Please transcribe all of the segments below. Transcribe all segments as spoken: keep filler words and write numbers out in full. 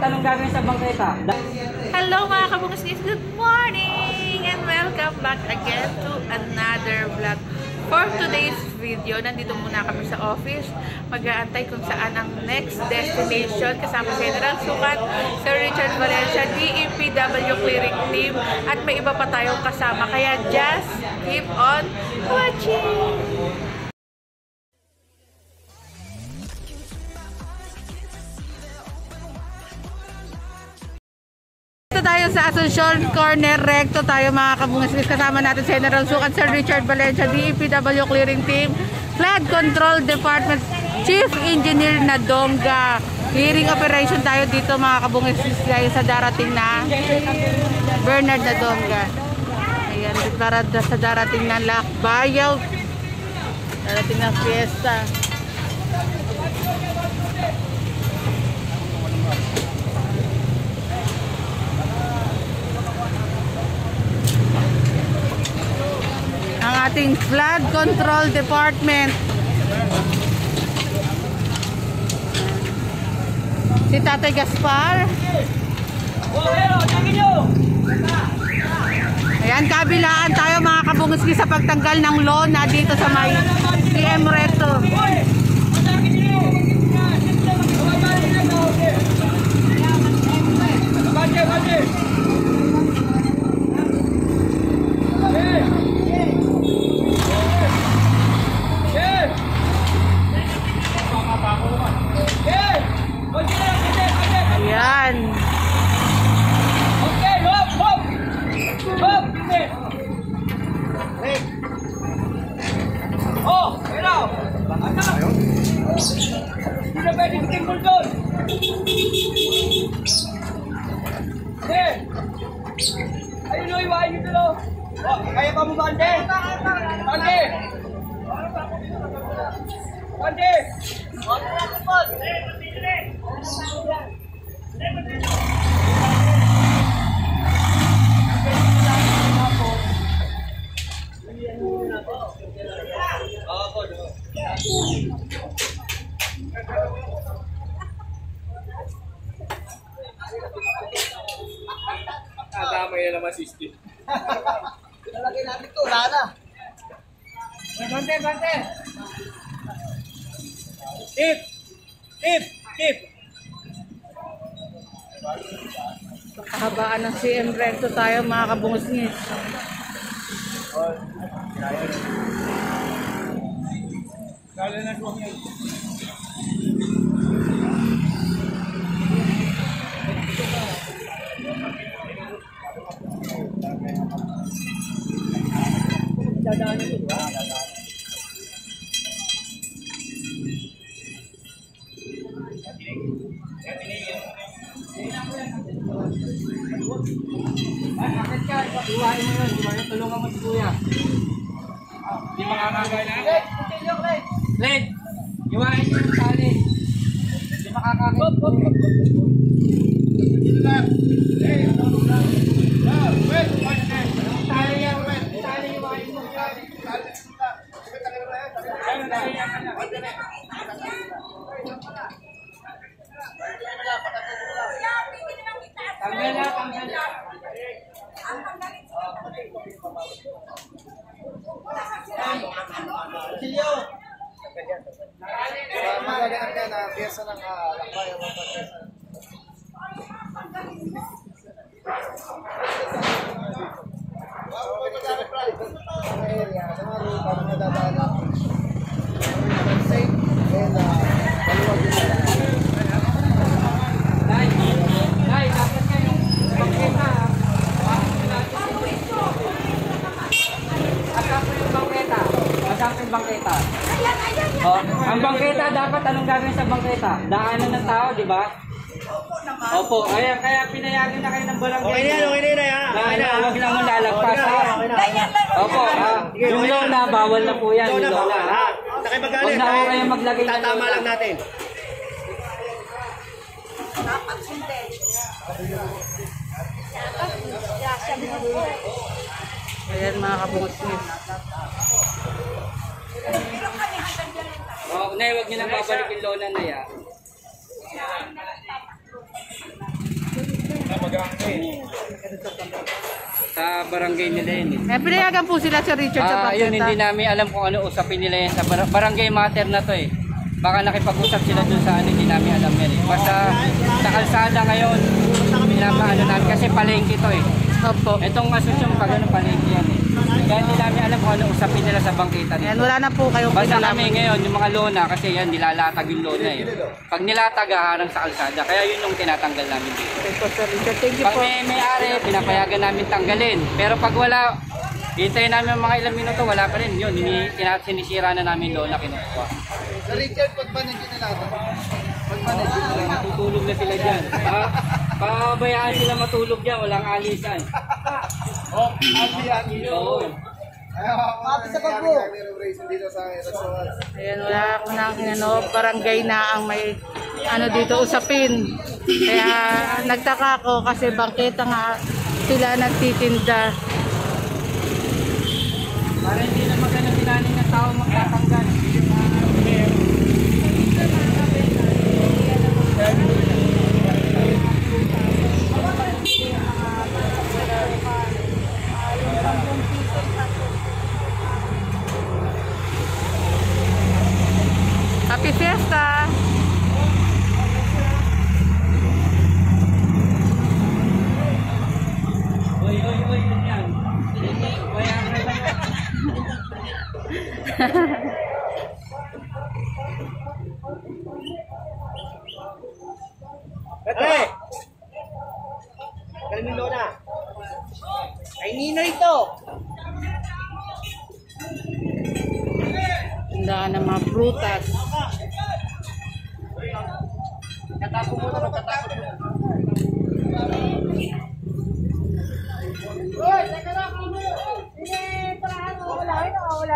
anong gagawin sa bangketa? Hello mga kabungisnis, good morning and welcome back again to another vlog. For today's video, nandito muna kami sa office. Mag-aantay kung saan ang next destination kasama si General Sukat, Sir Richard Valencia, D E P W Clearing Team at may iba pa tayong kasama. Kaya just keep on watching! Tayo sa Asuncion Corner Recto tayo mga kabungisnis, kasama natin si General Sukat, Sir Richard Valencia, D E P W Clearing Team, Flood Control Department, Chief Engineer Nadonga. Clearing operation tayo dito mga kabungisnis tayo sa darating na Bernard Nadonga. Ayan, para sa darating na Lakbayaw, darating na fiesta. Ang ating Flood Control Department. Si Tatay Gaspar. Ayan, kabilaan tayo mga kabungisgi sa pagtanggal ng lona dito sa may C M Recto. Ayan. Okay, hop, hop. Hop, oh, hello. Ano? Hindi na pwede tingkol doon. Eh. Ayun o, iwain nyo doon. Oh, kaya pa mo bande? Bande. Bande. Nadamay na naman system. Lalagay natin ito, wala na. Bante, bante! Tip! Tip! Tip! Kahabaan ng C M Recto tayo mga kabungisnis. Kala na ko yan. Dadaan ito, ha? Dadaan. Ay, akit ka, iwain mo yun, iwain, tulungan mo si Kuya. Hindi makakagay na. Leg, continue, leg. Leg, iwain mo yung tali. Hindi makakakit. Hop, hop, hop. Dito lang. Hey, tulong lang. Ah, wait, wait, wait. Tali yan, wait. Tali, iwain mo. Tali, tali. Tali yan ka na. Tanggal na, tanggal na. Silyo. Magaganap ka na piyesa ng lakbayan mo pa piyesa. Ang area, sa mga ruta na nadadaanan. Safe and maluwag din nila. Dai, dai, dapat ka yung bangketa. Asap mo yung bangketa. Asap yung bangketa. Oh, ang bangketa, dapat anong gagawin sa bangketa? Daanan ng tao, di ba? Opo, ayan, kaya pinayagan na kayo ng barangay. Okay na yan, okay na yan, ha? Okay na, Huwag lang mo lalagpas, ha? Okay na. Opo, ah, yung lona, bawal na po yan. Ito Yung na, lona. ha? Nakipagalit. Huwag na ako kayo maglagay ng Tatama lona. lang natin. Ayan mga kabungisnis. Oh, Nay, huwag niyo nang babalik yung lona na yan. Sa barangay nila yun eh. Eh, pinayagan po sila si Richard sa Ah, yun, bangketa. hindi namin alam kung ano usapin nila yan sa bar- barangay matter na to eh. Baka nakipag-usap sila dun sa ano, hindi namin alam yan eh. Basta sa kalsada ngayon, pinapaano namin kasi palengke to eh. Opo. Itong asosyon pag ano palengke yan eh. Kaya hindi namin alam kung ano usapin nila sa bangketa Yan, nito. wala na po kayong Basta kinalaman. kami ngayon, yung mga lona, kasi yan, nilalatag yung lona eh. Pag nilatag, haharang sa kalsada. Kaya yun yung tinatanggal namin dito. Okay po, Sir Richard. Thank you Pag po. may may-ari, pinapayagan namin tanggalin. Pero pag wala, hintayin namin mga ilang minuto, wala pa rin. Yun, ini, tina- sinisira na namin lona kinukuha. Sa Richard, pag managin na natin. Pag managin na natin. Matutulog na sila dyan. Pa, pabayaan sila matulog dyan, walang alisan. Oh, happy, happy. Oo. Happy sa pagbo. Dito sa restaurant. Ayan, wala ako na ano, barangay na ang may ano dito usapin. Kaya nagtaka ko kasi bangketa nga sila nagtitinda. Para hindi na maganda tinanin ng tao magtatanggal. Happy Fiesta! Oy, oy, oy, yun yan. Bayaran na lang. Hey! Kay Nino na. Kay Nino ito. Tindahan ng mga prutas. Katapo mo na, katapo mo. Hoy, teka lang. Sige, parahan mo. Wala, wala, wala.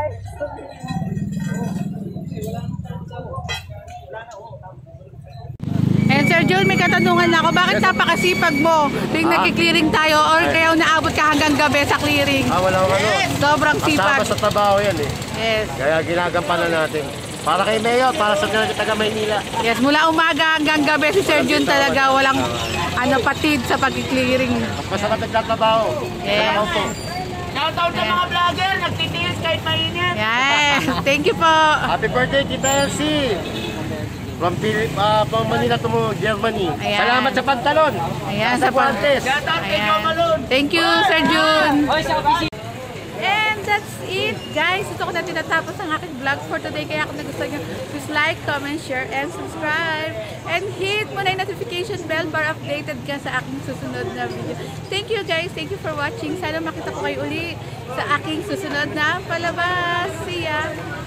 And Sir Jun, may katanungan na ako. Bakit napakasipag mo? Tuwing nagki-clearing tayo or kaya naabot ka hanggang gabi sa clearing? Ah, wala ko ano. Sobrang sipag. Kasama sa trabaho yan eh. Yes. Kaya ginagampanan natin. Para kay Mayor, para sa taga Maynila. Yes, mula umaga hanggang gabi si Sir Jun talaga walang ano patid sa pagki-clearing. Masarap nagtatrabaho. Yes. Salamat po. Shoutout sa mga vlogger, nagtitiis kahit mainit. Yes. Thank you po. Happy birthday, Tita Elsie. From, Philip, uh, from Manila to Germany. Ayan. Salamat sa pantalon. Ayan, sa sa pan- Guantes. Shoutout kay Ayan. Joe Malone. Thank you, Sir Jun. Oy, sa opisina. And that's it, guys. Ito ko na tinatapos ang aking vlog for today. Kaya kung nagustuhan nyo, please like, comment, share, and subscribe. And hit mo na yung notification bell para updated ka sa aking susunod na video. Thank you, guys. Thank you for watching. Sana makita ko kayo uli sa aking susunod na palabas. See ya!